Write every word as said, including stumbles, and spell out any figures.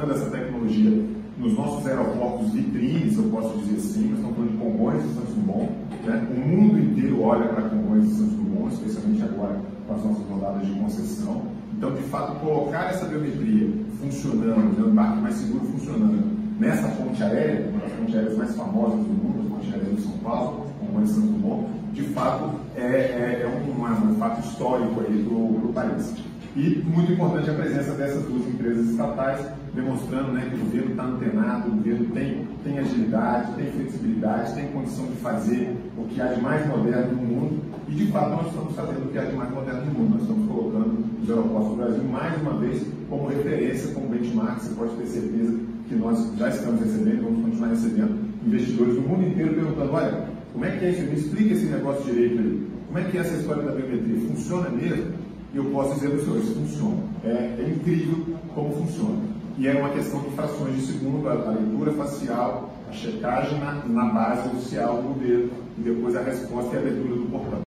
colocando essa tecnologia nos nossos aeroportos vitrines, eu posso dizer assim, nós estamos falando de Congonhas e Santos Dumont, né? O mundo inteiro olha para Congonhas e Santos Dumont, especialmente agora com as nossas rodadas de concessão. Então, de fato, colocar essa biometria funcionando, né, o embarque mais seguro funcionando nessa ponte aérea, uma das pontes aéreas mais famosas do mundo, a ponte aérea de São Paulo, Congonhas e Santos Dumont, de fato é, é, é um, um, um fato histórico aí para o país. E muito importante a presença dessas duas empresas estatais, demonstrando, né, que o governo está antenado, o governo tem, tem agilidade, tem flexibilidade, tem condição de fazer o que há de mais moderno no mundo. E, de fato, nós estamos fazendo o que há de mais moderno no mundo. Nós estamos colocando os aeroportos do Brasil, mais uma vez, como referência, como benchmark. Você pode ter certeza que nós já estamos recebendo e vamos continuar recebendo investidores do mundo inteiro perguntando: olha, como é que é isso? Me explica esse negócio direito aí. Como é que é essa história da biometria? Funciona mesmo? E eu posso dizer para os senhores, funciona. É, é incrível como funciona. E é uma questão de frações de segundo, a, a leitura facial, a checagem na, na base oficial do governo e depois a resposta e a abertura do portão.